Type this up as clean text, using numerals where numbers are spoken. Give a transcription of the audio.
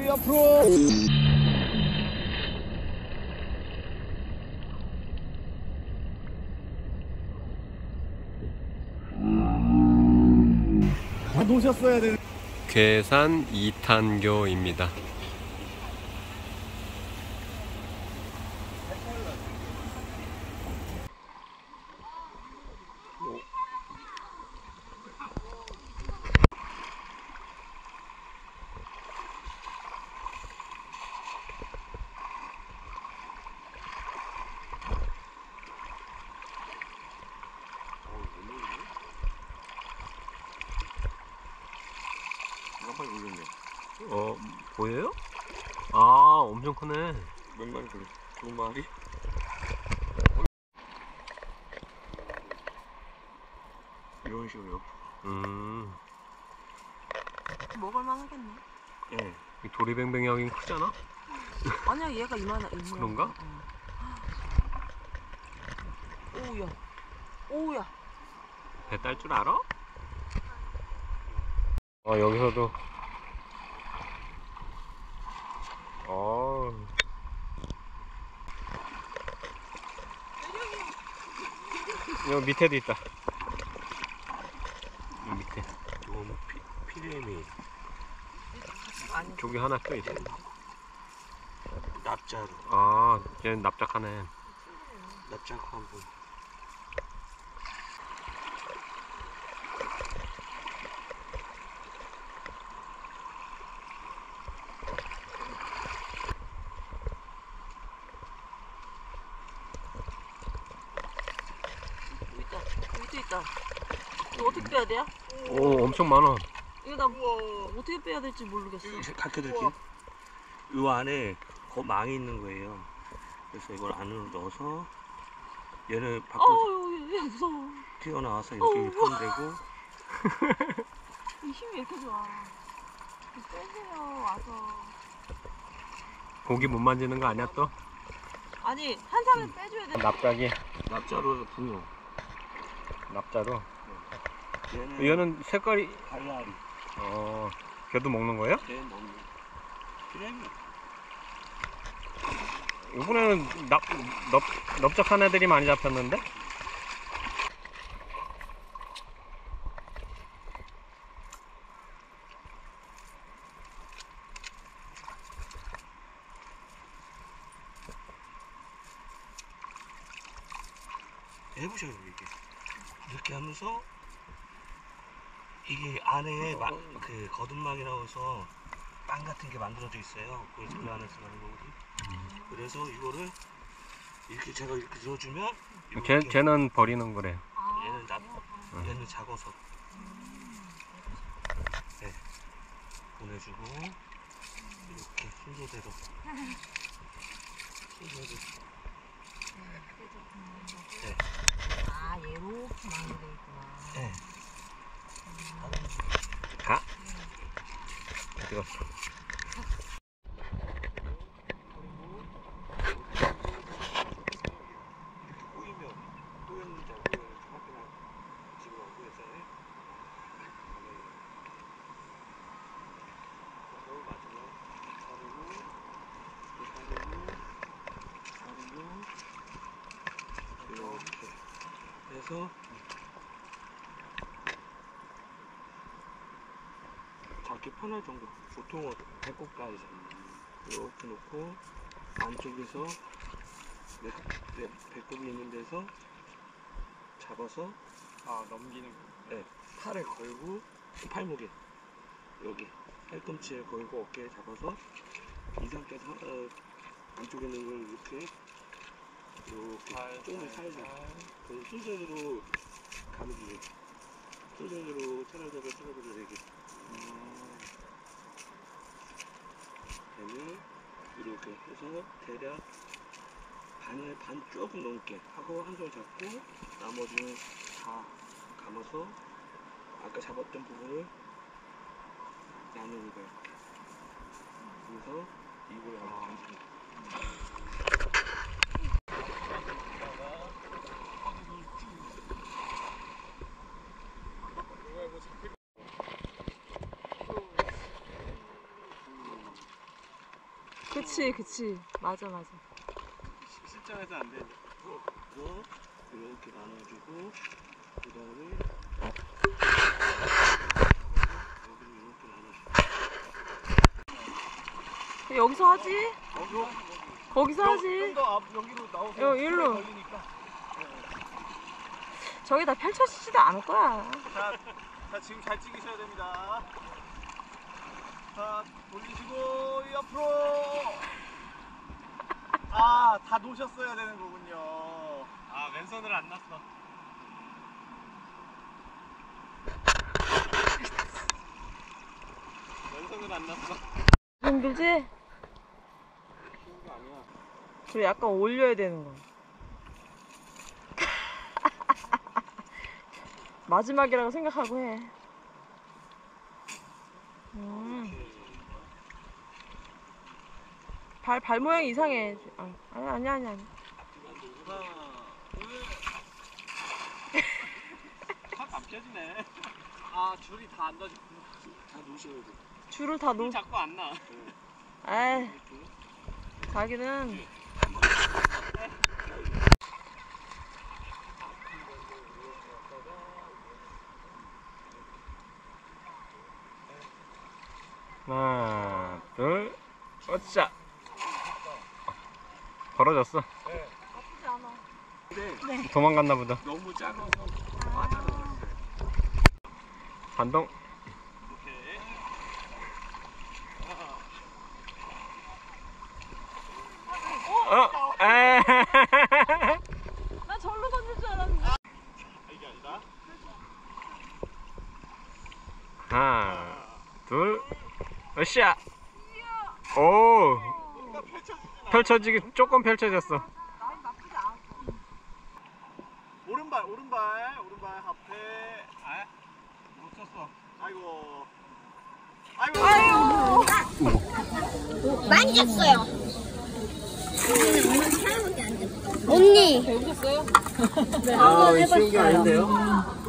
머리 앞으로. 놓으셨어야 되는. 괴산 2탄교입니다. 깜빡이 올렸네. 보여요? 아, 엄청 크네. 몇 마리 그래? 두 마리? 이런 식으로. 먹을만 하겠네. 예. 이 도리뱅뱅이 하긴 크잖아? 아니야, 얘가 이만한. 그런가? 오우야. 오우야. 배 딸 줄 알아? 여기서도. 여기 밑에도 있다. 이 밑에. 좀 피레미. 아니. 저기 하나 또 있어. 납자로. 아, 쟤는 납작하네. 납작 한 번. 여기 있다. 이거 어떻게 빼야 돼요? 오, 엄청 많아. 이거 나 어떻게 빼야 될지 모르겠어. 가르쳐드릴게요. 이 안에 망이 있는 거예요. 그래서 이걸 안으로 넣어서 얘는 밖으로 얘 무서워. 튀어나와서 이렇게 손대고. 이 힘이 왜 이렇게 좋아. 빼세요, 와서. 고기 못 만지는 거 아니야 또? 아니, 한 사람을 빼줘야 돼. 납작이. 납자로 붕어. 납자로. 얘는 얘는 색깔이. 발라리. 걔도 먹는 거예요? 얘 먹는 피레미. 이번에는 넓적한 애들이 많이 잡혔는데? 해보셔요 이게. 이렇게 하면서 이게 안에 그 거듭막이라고 해서 빵 같은 게 만들어져 있어요. 그래서 그 안에서 나는 거거든. 그래서 이거를 이렇게 제가 이렇게 넣어주면 쟤는 버리는 거래요. 얘는 작아서 네. 보내주고 이렇게 순서대로 네. 아, 얘 이렇게 만들어 있구나. 네. 가? 어디 갔어? 해서 잡기 편할 정도. 보통은 배꼽까지 이렇게 놓고 안쪽에서 배꼽이 있는 데서 잡아서 넘기는 거. 네, 팔에 걸고 팔목에 여기 팔꿈치에 걸고 어깨에 잡아서 이 상태에서 안쪽에 있는 걸 이렇게 조금 살살 그 순서대로 가는 게 순서대로 차례대로 이렇게 되면 이렇게 해서 대략 반 조금 넘게 하고 한 손 잡고 나머지는 다 감아서 아까 잡았던 부분을 나누는 거예요. 그래서 이걸 감습니다. 그치. 맞아. 실전에서 안 돼. 이거 이렇게 나눠주고 그 다음에 여기를 이렇게 나눠주고. 여기서 하지? 거기서 하지? 좀더 앞 여기로 나오세요. 요, 일로. 걸리니까. 저기 다 펼쳐지지도 않을 거야. 자 지금 잘 찍으셔야 됩니다. 자 돌리시고 옆으로. 아, 다 놓으셨어야 되는 거군요. 아, 왼손을 안 놨어. 왼손을 안 놨어. 힘들지? 쉬운 게 아니야. 그래, 약간 올려야 되는 거야. 마지막이라고 생각하고 해. 발 모양이 이상해. 아니야. 하나, 둘. 확 안 펴지네. 아, 줄이 다 안 놔졌구나. 다 놓으셔야 돼. 줄을 다 놓. 자꾸 안 나. 에이, 자기는. 하나, 둘, 어짜. 벌어졌어. 나쁘지 않아. 근데 도망갔나 보다. 너무 작아서 맞아요. 반동. 오케이. 에. 나 절로 던질 줄 알았는데. 이게 아니다. 하나, 둘, 으쌰. 오. 펼쳐지기 조금 펼쳐졌어. 나쁘지 않아. 오른발 앞에. 아, 놓쳤어. 아이고. 많이 잤어요. 언니. 배우셨어요? 한번 해봤어요. 쉬운 게 아닌데요?